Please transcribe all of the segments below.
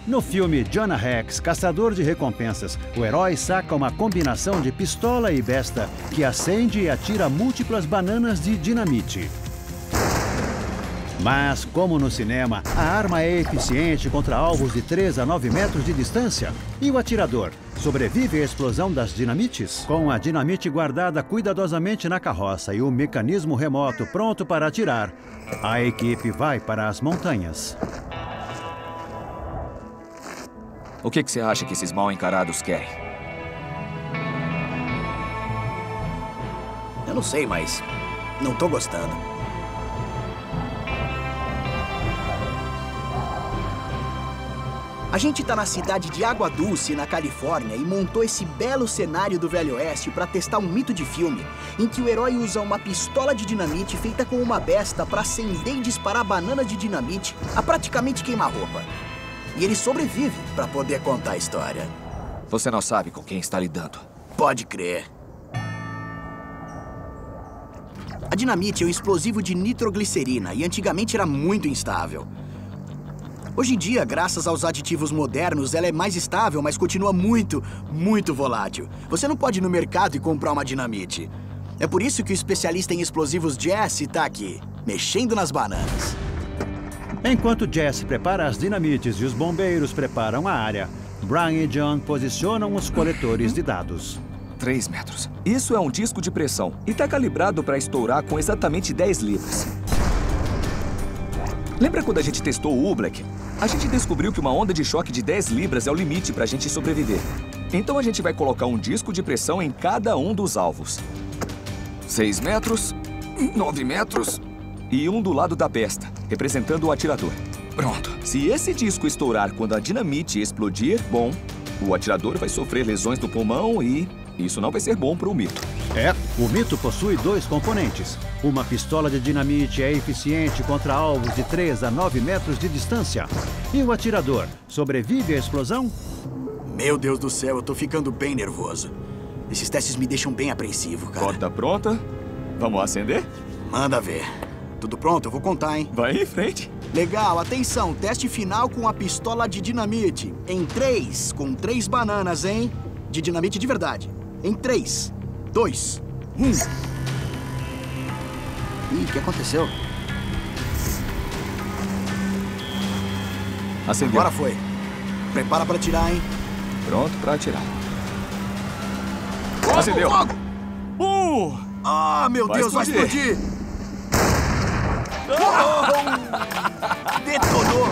No filme Jonah Rex, Caçador de Recompensas, o herói saca uma combinação de pistola e besta que acende e atira múltiplas bananas de dinamite. Mas, como no cinema, a arma é eficiente contra alvos de 3 a 9 metros de distância. E o atirador sobrevive à explosão das dinamites? Com a dinamite guardada cuidadosamente na carroça e o mecanismo remoto pronto para atirar, a equipe vai para as montanhas. O que você acha que esses mal encarados querem? Eu não sei, mas não tô gostando. A gente tá na cidade de Água Dulce, na Califórnia, e montou esse belo cenário do Velho Oeste para testar um mito de filme, em que o herói usa uma pistola de dinamite feita com uma besta para acender e disparar bananas de dinamite a praticamente queima-roupa. E ele sobrevive para poder contar a história. Você não sabe com quem está lidando. Pode crer. A dinamite é um explosivo de nitroglicerina e antigamente era muito instável. Hoje em dia, graças aos aditivos modernos, ela é mais estável, mas continua muito volátil. Você não pode ir no mercado e comprar uma dinamite. É por isso que o especialista em explosivos Jesse tá aqui, mexendo nas bananas. Enquanto Jesse prepara as dinamites e os bombeiros preparam a área, Brian e John posicionam os coletores de dados. 3 metros. Isso é um disco de pressão e está calibrado para estourar com exatamente 10 libras. Lembra quando a gente testou o Oobleck? A gente descobriu que uma onda de choque de 10 libras é o limite para a gente sobreviver. Então a gente vai colocar um disco de pressão em cada um dos alvos. 6 metros, 9 metros e um do lado da besta, representando o atirador. Pronto. Se esse disco estourar quando a dinamite explodir, bom, o atirador vai sofrer lesões no pulmão e isso não vai ser bom para o mito. O mito possui 2 componentes. Uma pistola de dinamite é eficiente contra alvos de 3 a 9 metros de distância. E o atirador sobrevive à explosão? Meu Deus do céu, eu tô ficando bem nervoso. Esses testes me deixam bem apreensivo, cara. Porta pronta? Vamos acender? Manda ver. Tudo pronto? Eu vou contar, hein? Vai em frente. Legal, atenção. Teste final com a pistola de dinamite. Em 3, com 3 bananas, hein? De dinamite de verdade. Em 3, 2, 1. Ih, o que aconteceu? Acendeu. Agora foi. Prepara pra atirar, hein? Pronto pra atirar. Fogo, Acendeu. Fogo! Ah, meu Deus, vai explodir! Detonou!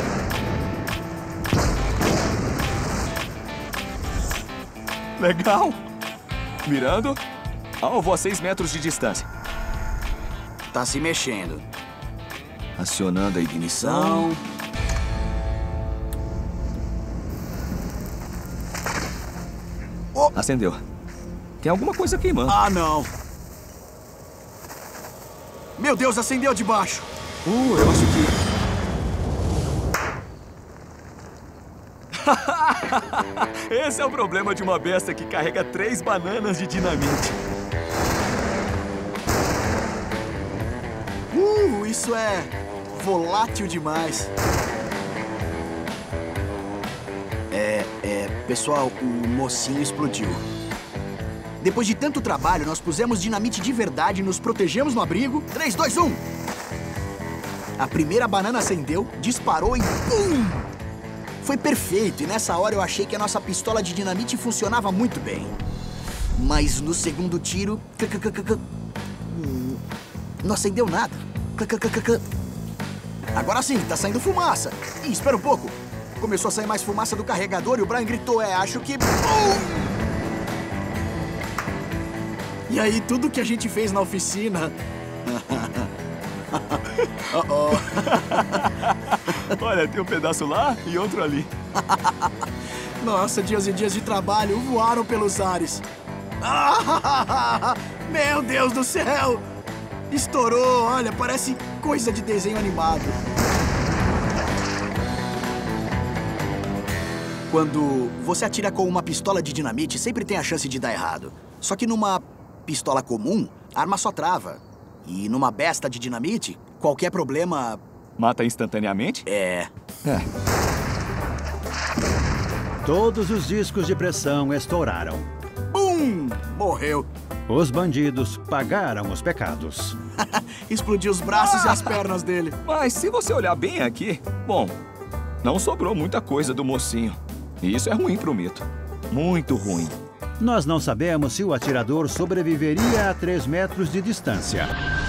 Legal. Mirando. Alvo a 6 metros de distância. Tá se mexendo. Acionando a ignição. Oh. Acendeu. Tem alguma coisa queimando. Ah, não. Meu Deus, acendeu de baixo. Eu acho que... Esse é o problema de uma besta que carrega 3 bananas de dinamite. Isso é volátil demais. Pessoal, o mocinho explodiu. Depois de tanto trabalho, nós pusemos dinamite de verdade, nos protegemos no abrigo. 3, 2, 1. A primeira banana acendeu, disparou e pum! Foi perfeito, e nessa hora eu achei que a nossa pistola de dinamite funcionava muito bem. Mas no segundo tiro... não acendeu nada. Agora sim, tá saindo fumaça. Ih, espera um pouco. Começou a sair mais fumaça do carregador e o Brian gritou, acho que... E aí, tudo que a gente fez na oficina... Olha, tem um pedaço lá e outro ali. Nossa, dias e dias de trabalho voaram pelos ares. Meu Deus do céu! Estourou, olha, parece coisa de desenho animado. Quando você atira com uma pistola de dinamite, sempre tem a chance de dar errado. Só que numa pistola comum, a arma só trava. E numa besta de dinamite, qualquer problema... Mata instantaneamente? É. Todos os discos de pressão estouraram. Bum! Morreu. Os bandidos pagaram os pecados. Explodiu os braços e as pernas dele. Mas se você olhar bem aqui, bom, não sobrou muita coisa do mocinho. E isso é ruim pro mito. Muito ruim. Nós não sabemos se o atirador sobreviveria a 3 metros de distância.